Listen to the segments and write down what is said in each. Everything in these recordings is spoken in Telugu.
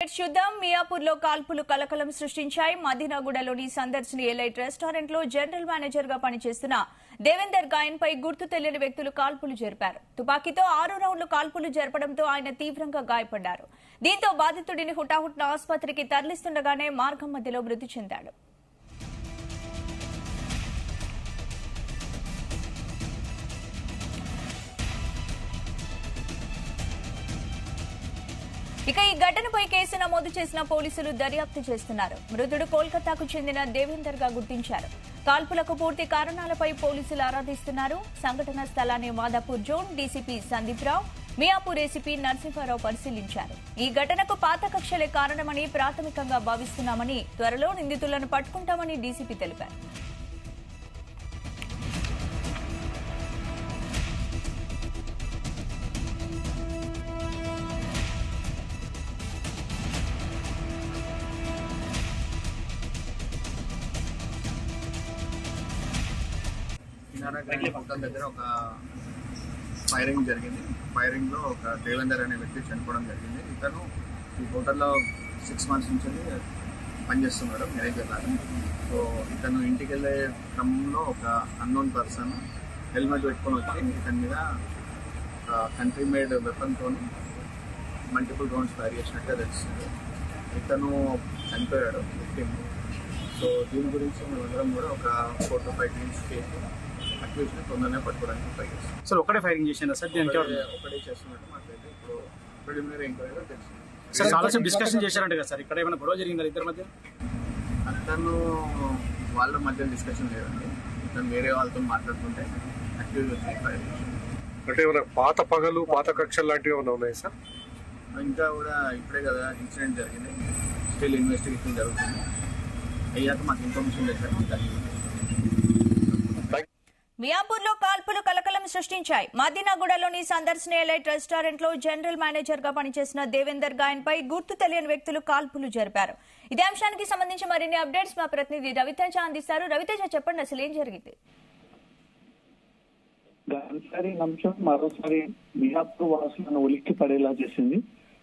చూద్దాం. మియాపూర్లో కాల్పులు కలకలం సృష్టించాయి. మదీనాగూడలోని సందర్శిని ఎలైట్ రెస్టారెంట్ లో జనరల్ మేనేజర్ గా పనిచేస్తున్న దేవేందర్ గాయన్ పై గుర్తు తెలియని వ్యక్తులు కాల్పులు జరిపారు. తుపాకీతో 6 రౌండ్లు కాల్పులు జరపడంతో ఆయన తీవ్రంగా గాయపడ్డారు. దీంతో బాధితుడిని హుటాహుటిన ఆసుపత్రికి తరలిస్తుండగానే మార్గం మధ్యలో మృతి చెందాడు. ఇక ఈ ఘటనపై కేసు నమోదు చేసిన పోలీసులు దర్యాప్తు చేస్తున్నారు. మృతుడు కోల్కతాకు చెందిన దేవేందర్ గా గుర్తించారు. కాల్పులకు పూర్తి కారణాలపై పోలీసులు ఆరాధిస్తున్నారు. సంఘటన స్థలాన్ని Madhapur zone DCP Sandeep Rao, Miyapur ACP Narasimha Rao పరిశీలించారు. ఈ ఘటనకు పాత కక్షలే కారణమని ప్రాథమికంగా భావిస్తున్నామని, త్వరలో నిందితులను పట్టుకుంటామని డీసీపీ తెలిపారు. హోటల్ దగ్గర ఒక ఫైరింగ్ జరిగింది. ఫైరింగ్ లో ఒక దేవేందర్ అనే వ్యక్తి చనిపోవడం జరిగింది. ఇతను ఈ హోటల్లో 6 months నుంచి పనిచేస్తున్నాడు మేనేజర్ లాగా. సో ఇతను ఇంటికి వెళ్ళే క్రమంలో ఒక అన్నోన్ పర్సన్ హెల్మెట్ పెట్టుకొని వచ్చి ఇతని మీద కంట్రీ మేడ్ వెపన్తో మల్టిపుల్ రౌండ్స్ ఫైర్ చేసినట్టుగా తెలుస్తుంది. ఇతను చనిపోయాడు విక్టిమ్. సో దీని గురించి మేమందరం కూడా ఒక 4 to 5 days చేసి అక్యూజ్ని తొందరనే పట్టుకోవడానికి ట్రై చేస్తాం. సార్ ఒకటే ఫైరింగ్ చేసిందా సార్? ఒకటే చేస్తున్నట్టు మాకైతే ఇప్పుడు ప్రిలిమినరీ ఎంక్వైరీలో తెలిసింది. సార్ చాలాసేపు డిస్కషన్ చేశారంట కదా సార్, ఇక్కడ ఏమైనా గొడవ జరిగిందా ఇద్దరి మధ్య? అతను వాళ్ళ మధ్య డిస్కషన్ లేదండి. ఇతను వేరే వాళ్ళతో మాట్లాడుతుంటే అక్యూజ్ వచ్చి ఫైర్ చేశారు. అంటే ఏమైనా పాత పగలు పాత కక్షలు లాంటివి ఏమైనా ఉన్నాయి సార్? ఇంకా కూడా ఇప్పుడే కదా ఇన్సిడెంట్ జరిగింది. స్టిల్ ఇన్వెస్టిగేషన్ జరుగుతుంది. అయ్యాక మాకు ఇన్ఫర్మేషన్ చేశారు. మియాపూర్లో కాల్పులు కలకలం సృష్టించాయి. మదీనాగూడలోని సందర్శిని ఎలైట్ రెస్టారెంట్ లో జనరల్ మేనేజర్ గా పనిచేసిన దేవేందర్ గాయన్ పై గుర్తు తెలియని వ్యక్తులు కాల్పులు జరిపారు. ఇదే అంశానికి సంబంధించి మరిన్ని అప్డేట్స్ మా ప్రతినిధి రవితేజ అందిస్తారు. రవితేజ, చెప్పండి, అసలు ఏం జరిగింది? గంటసారి అంశం మరోసారి మియాపూర్ వాసులను ఉలిక్కి పడేలా చేసింది.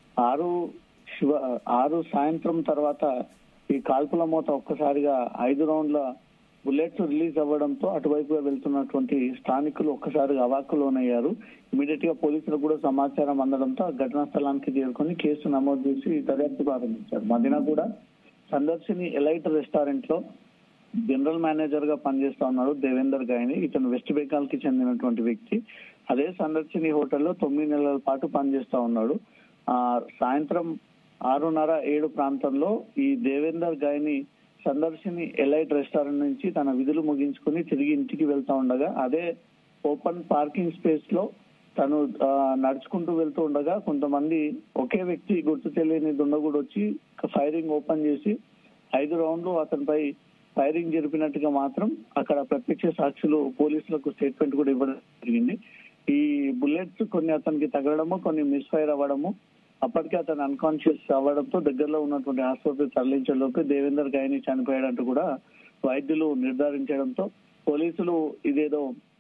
6 సాయంత్రం తర్వాత ఈ కాల్పుల మూత ఒక్కసారిగా 5 రౌండ్ల బుల్లెట్స్ రిలీజ్ అవ్వడంతో అటువైపుగా వెళ్తున్నటువంటి స్థానికులు ఒక్కసారిగా అవాక్కులోనయ్యారు. ఇమీడియట్ గా పోలీసులకు కూడా సమాచారం అందడంతో ఘటనా స్థలానికి చేరుకొని కేసు నమోదు చేసి దర్యాప్తు ప్రారంభించారు. మదీనాగూడ సందర్శిని ఎలైట్ రెస్టారెంట్ లో జనరల్ మేనేజర్ గా పనిచేస్తా ఉన్నాడు దేవేందర్ గాయని. ఇతను వెస్ట్ బెంగాల్ కి చెందినటువంటి వ్యక్తి. అదే సందర్శిని హోటల్లో 9 నెలల పాటు పనిచేస్తా ఉన్నాడు. సాయంత్రం 6:30-7 ప్రాంతంలో ఈ దేవేందర్ గాయని సందర్శిని ఎలైట్ రెస్టారెంట్ నుంచి తన విధులు ముగించుకుని తిరిగి ఇంటికి వెళ్తా ఉండగా అదే ఓపెన్ పార్కింగ్ స్పేస్ లో తను నడుచుకుంటూ వెళ్తూ ఉండగా కొంతమంది ఒకే వ్యక్తి గుర్తు తెలియని దుండగుడు వచ్చి ఫైరింగ్ ఓపెన్ చేసి 5 రౌండ్లు అతనిపై ఫైరింగ్ జరిపినట్టుగా మాత్రం అక్కడ ప్రత్యక్ష సాక్షులు పోలీసులకు స్టేట్మెంట్ కూడా ఇవ్వడం జరిగింది. ఈ బుల్లెట్స్ కొన్ని అతనికి తగలడము, కొన్ని మిస్ఫైర్ అవ్వడము, అప్పటికే అతను అన్కాన్షియస్ అవ్వడంతో దగ్గరలో ఉన్నటువంటి ఆసుపత్రి తరలించేలోపు దేవేందర్ గాయని చనిపోయాడంటూ కూడా వైద్యులు నిర్ధారించడంతో పోలీసులు ఇదేదో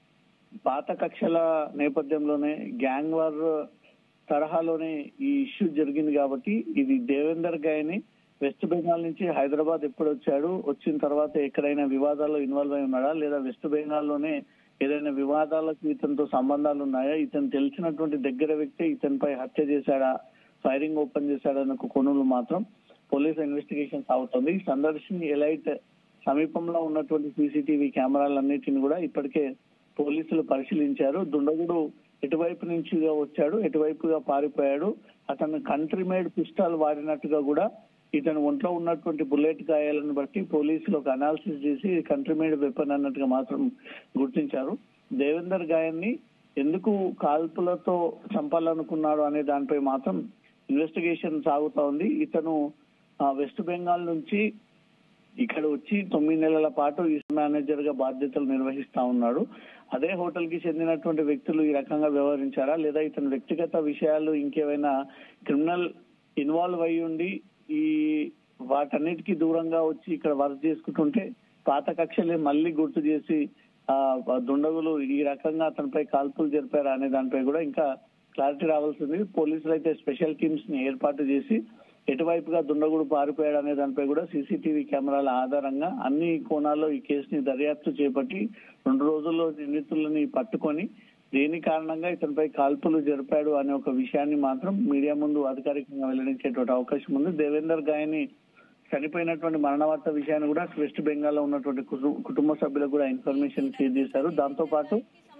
పాత కక్షల నేపథ్యంలోనే గ్యాంగ్ వార్ తరహాలోనే ఈ ఇష్యూ జరిగింది కాబట్టి ఇది దేవేందర్ గాయని వెస్ట్ బెంగాల్ నుంచి హైదరాబాద్ ఎప్పుడు వచ్చాడు, వచ్చిన తర్వాత ఎక్కడైనా వివాదాల్లో ఇన్వాల్వ్ అయి ఉన్నాడా, లేదా వెస్ట్ బెంగాల్లోనే ఏదైనా వివాదాలకు ఇతనితో సంబంధాలు ఉన్నాయా, ఇతను తెలిసినటువంటి దగ్గర వ్యక్తి ఇతనిపై హత్య చేశాడా, ఫైరింగ్ ఓపెన్ చేశాడన్న కొనులు మాత్రం పోలీస్ ఇన్వెస్టిగేషన్ సాగుతుంది. సందర్శిని ఎలైట్ సమీపంలో ఉన్నటువంటి సీసీటీవీ కెమెరాలన్నిటిని కూడా ఇప్పటికే పోలీసులు పరిశీలించారు. దుండగుడు ఎటువైపు నుంచి వచ్చాడు, ఎటువైపుగా పారిపోయాడు, అతను కంట్రీ మేడ్ పిస్టల్ వాడినట్టుగా కూడా ఇతను ఒంట్లో ఉన్నటువంటి బుల్లెట్ గాయాలను బట్టి పోలీసులు ఒక అనాలిసిస్ చేసి కంట్రీ మేడ్ వెపన్ అన్నట్టుగా మాత్రం గుర్తించారు. దేవేందర్ గాయన్ని ఎందుకు కాల్పులతో చంపాలనుకున్నాడు అనే దానిపై మాత్రం ఇన్వెస్టిగేషన్ సాగుతా ఉంది. ఇతను వెస్ట్ బెంగాల్ నుంచి ఇక్కడ వచ్చి 9 నెలల పాటు ఈ మేనేజర్ గా బాధ్యతలు నిర్వహిస్తా ఉన్నాడు. అదే హోటల్ కి చెందినటువంటి వ్యక్తులు ఈ రకంగా వ్యవహరించారా, లేదా ఇతని వ్యక్తిగత విషయాలు ఇంకేమైనా క్రిమినల్ ఇన్వాల్వ్ అయ్యి ఉండి ఈ వాటన్నిటికీ దూరంగా వచ్చి ఇక్కడ వర్క్ చేసుకుంటుంటే పాత కక్షలే మళ్ళీ గుర్తు చేసి దుండగులు ఈ రకంగా అతనిపై కాల్పులు జరిపారా అనే దానిపై కూడా ఇంకా క్లారిటీ రావాల్సింది. పోలీసులు అయితే స్పెషల్ టీమ్స్ ని ఏర్పాటు చేసి ఎటువైపుగా దుండగుడు పారిపోయాడు అనే దానిపై కూడా సీసీటీవీ కెమెరాల ఆధారంగా అన్ని కోణాల్లో ఈ కేసుని దర్యాప్తు చేపట్టి 2 రోజుల్లో నిందితులని పట్టుకొని దేని కారణంగా ఇతనిపై కాల్పులు జరిపాడు అనే ఒక విషయాన్ని మాత్రం మీడియా ముందు అధికారికంగా వెల్లడించేటువంటి అవకాశం ఉంది. దేవేందర్ గాయని చనిపోయినటువంటి మరణ వార్త విషయాన్ని కూడా వెస్ట్ బెంగాల్ లో ఉన్నటువంటి కుటుంబ సభ్యులకు కూడా ఇన్ఫర్మేషన్ షేర్ చేశారు. దాంతో పాటు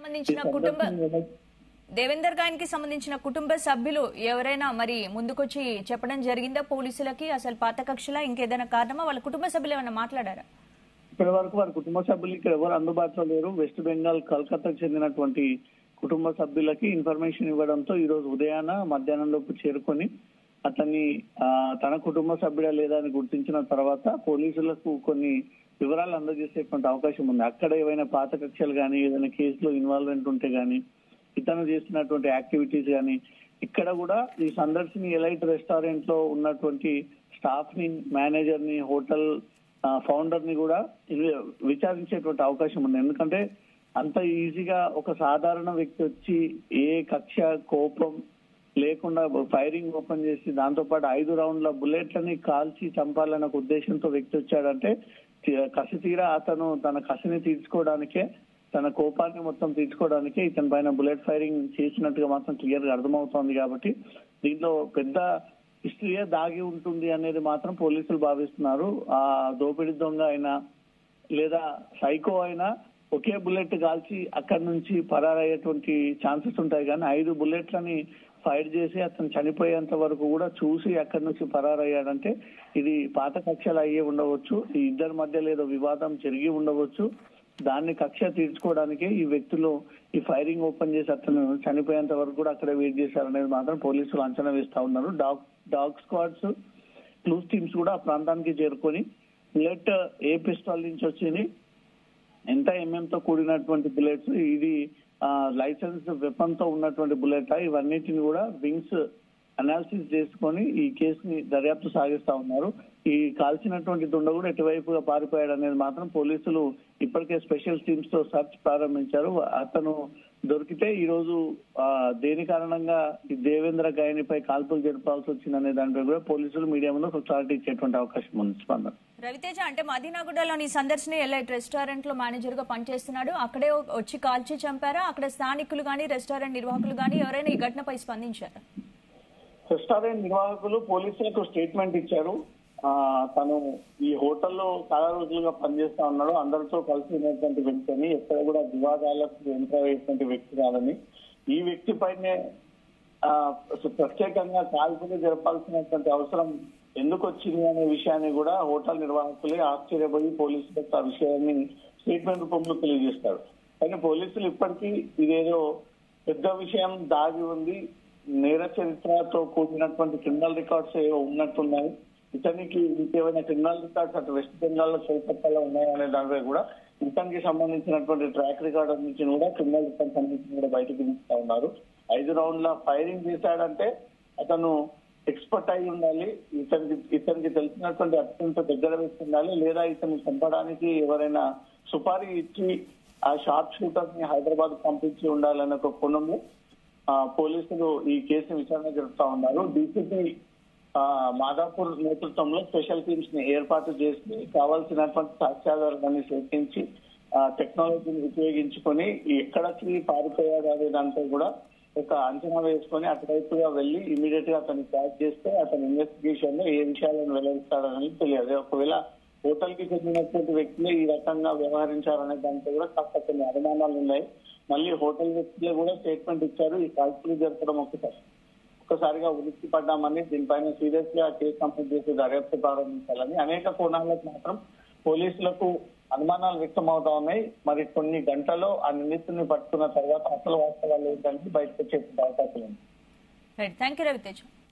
దేవేందర్ గాయన్కి సంబంధించిన కుటుంబ సభ్యులు ఎవరైనా మరి ముందుకొచ్చి చెప్పడం జరిగిందా పోలీసులకి? అసలు పాత కక్షలా ఇంకేదైనా కారణమా? వాళ్ళ కుటుంబ సభ్యులు ఏమైనా మాట్లాడారా? ఇప్పటి వరకు వారి కుటుంబ సభ్యులు ఇక్కడ ఎవరు అందుబాటులో లేరు. వెస్ట్ బెంగాల్ కలకత్తాకు చెందినటువంటి కుటుంబ సభ్యులకి ఇన్ఫర్మేషన్ ఇవ్వడంతో ఈ రోజు ఉదయాన మధ్యాహ్నం లోపు చేరుకొని అతన్ని తన కుటుంబ సభ్యుడా లేదా అని గుర్తించిన తర్వాత పోలీసులకు కొన్ని వివరాలు అందజేసేటువంటి అవకాశం ఉంది. అక్కడ ఏవైనా పాత కక్షలు కానీ ఏదైనా కేసులో ఇన్వాల్వ్మెంట్ ఉంటే గానీ ఇతను చేస్తున్నటువంటి యాక్టివిటీస్ కానీ ఇక్కడ కూడా ఈ సందర్శిని ఎలైట్ రెస్టారెంట్ లో ఉన్నటువంటి స్టాఫ్ ని, మేనేజర్ ని, హోటల్ ఫౌండర్ ని కూడా విచారించేటువంటి అవకాశం ఉంది. ఎందుకంటే అంత ఈజీగా ఒక సాధారణ వ్యక్తి వచ్చి ఏ కక్ష కోపం లేకుండా ఫైరింగ్ ఓపెన్ చేసి దాంతో పాటు 5 రౌండ్ల బుల్లెట్లని కాల్చి చంపాలన్న ఒక ఉద్దేశంతో వ్యక్తి వచ్చాడంటే కసి తీరా అతను తన కసిని తీర్చుకోవడానికే, తన కోపాన్ని మొత్తం తీర్చుకోవడానికే ఇతని పైన బుల్లెట్ ఫైరింగ్ చేసినట్టుగా మాత్రం క్లియర్ గా అర్థమవుతోంది. కాబట్టి దీంట్లో పెద్ద హిస్టరీయే దాగి ఉంటుంది అనేది మాత్రం పోలీసులు భావిస్తున్నారు. ఆ దోపిడీ దొంగ అయినా లేదా సైకో అయినా ఒకే బుల్లెట్ కాల్చి అక్కడి నుంచి పరారయ్యేటువంటి ఛాన్సెస్ ఉంటాయి. కానీ 5 బుల్లెట్లని ఫైర్ చేసి అతను చనిపోయేంత వరకు కూడా చూసి అక్కడి నుంచి పరారయ్యాడంటే ఇది పాత కక్షలు అయ్యే ఉండవచ్చు. ఈ ఇద్దరి మధ్య లేదో వివాదం జరిగి ఉండవచ్చు. దాన్ని కక్ష తీర్చుకోవడానికే ఈ వ్యక్తులు ఈ ఫైరింగ్ ఓపెన్ చేసి అతను చనిపోయేంత వరకు కూడా అక్కడే వెయిట్ చేశారనేది మాత్రం పోలీసులు అంచనా వేస్తా ఉన్నారు. డాగ్ స్క్వాడ్స్, క్లూస్ టీమ్స్ కూడా ఆ ప్రాంతానికి చేరుకొని బుల్లెట్ ఏ పిస్టాల్ నుంచి వచ్చింది, ఎంత ఎంఎంతో కూడినటువంటి బుల్లెట్స్, ఇది లైసెన్స్ వెపన్ తో ఉన్నటువంటి బుల్లెట్, ఇవన్నిటిని కూడా వింగ్స్ అనాలిసిస్ చేసుకొని ఈ కేసుని దర్యాప్తు సాగిస్తా ఉన్నారు. ఈ కాల్చినటువంటి దుండగుడు ఎటువైపుగా పారిపోయాడు అనేది మాత్రం పోలీసులు ఇప్పటికే స్పెషల్ టీమ్స్ తో సర్చ్ ప్రారంభించారు. అతను దొరికితే ఈ రోజు దేని కారణంగా ఈ దేవేంద్ర గాయనిపై కాల్పులు జరపాల్సి వచ్చిందనే దానిపై కూడా పోలీసులు మీడియా ముందు ఒక క్లారిటీ ఇచ్చేటువంటి అవకాశం ఉంది. స్పందన రవితేజ అంటే మదీనాగుడలోని సందర్శిని ఎలైట్ రెస్టారెంట్ లో మేనేజర్ గా పనిచేస్తున్నాడు. అక్కడే వచ్చి కాల్చి చంపారా? అక్కడ స్థానికులు గానీ రెస్టారెంట్ నిర్వాహకులు గానీ ఎవరైనా ఈ ఘటనపై స్పందించారా? రెస్టారెంట్ నిర్వాహకులు పోలీసులకు స్టేట్మెంట్ ఇచ్చారు. తను ఈ హోటల్లో చాలా రోజులుగా పనిచేస్తా ఉన్నాడు, అందరితో కలిసి ఉన్నటువంటి వ్యక్తిని, ఎక్కడ కూడా వివాదాలకు ఎంటర్ అయ్యేటువంటి వ్యక్తి కాదని, ఈ వ్యక్తి పైనే ప్రత్యేకంగా కాల్పులు జరపాల్సినటువంటి అవసరం ఎందుకు వచ్చింది అనే విషయాన్ని కూడా హోటల్ నిర్వాహకులే ఆశ్చర్యపోయి పోలీసులకు ఆ విషయాన్ని స్టేట్మెంట్ రూపంలో తెలియజేస్తారు. కానీ పోలీసులు ఇప్పటికీ ఇదేదో పెద్ద విషయం దాగి ఉంది, నేర చరిత్రతో కూడినటువంటి క్రిమినల్ రికార్డ్స్ ఏవో ఉన్నట్టున్నాయి, ఇతనికి ఇంకేమైనా క్రిమినల్ రికార్డ్స్ అటు వెస్ట్ బెంగాల్లో కోల్కత్తాలో ఉన్నాయనే దానిపై కూడా ఇతనికి సంబంధించినటువంటి ట్రాక్ రికార్డ్ నుంచి కూడా క్రిమినల్ రికార్డ్ సంబంధించి కూడా బయటకు తీస్తా ఉన్నారు. 5 రౌండ్ల ఫైరింగ్ చేశాడంటే అతను ఎక్స్పర్ట్ అయి ఉండాలి, ఇతనికి తెలిసినటువంటి అత్యంత దగ్గర వ్యక్తి ఉండాలి, లేదా ఇతన్ని చంపడానికి ఎవరైనా సుపారీ ఇచ్చి ఆ షార్ప్ షూటర్ ని హైదరాబాద్ పంపించి ఉండాలనే ఒక కోణంలో పోలీసులు ఈ కేసును విచారణ జరుపుతా ఉన్నారు. డీసీపీ మాదాపూర్ నేతృత్వంలో స్పెషల్ టీమ్స్ ని ఏర్పాటు చేసి కావాల్సినటువంటి సాక్ష్యాధారాన్ని సేకరించి టెక్నాలజీని ఉపయోగించుకొని ఎక్కడికి పారిపోయాడు అనే దాంతో కూడా ఒక అంచనా వేసుకొని అటువైపుగా వెళ్లి ఇమీడియట్ గా అతన్ని ట్రాక్ చేస్తే అతని ఇన్వెస్టిగేషన్ లో ఏ విషయాలను వెల్లడిస్తాడని తెలియదు. ఒకవేళ హోటల్ కి చెందినటువంటి వ్యక్తులే ఈ రకంగా వ్యవహరించారనే దాంతో కూడా కాస్త కొన్ని అనుమానాలు ఉన్నాయి. మళ్ళీ హోటల్ వ్యక్తులే కూడా స్టేట్మెంట్ ఇచ్చారు, ఈ కాల్పులు జరపడం ఒక్కసారిగా ఉలిక్కి పడ్డామని, దీనిపైన సీరియస్ గా కేసు కంప్లీట్ చేసి దర్యాప్తు ప్రారంభించాలని అనేక కోణాలకు మాత్రం పోలీసులకు అనుమానాలు వ్యక్తం అవుతా ఉన్నాయి. మరి కొన్ని గంటల్లో ఆ నిందితుడిని పట్టుకున్న తర్వాత అసలు వాస్తవాలు ఏంటంటే బయటకు వచ్చే అవకాశం ఉంది. Thank you Raviteja.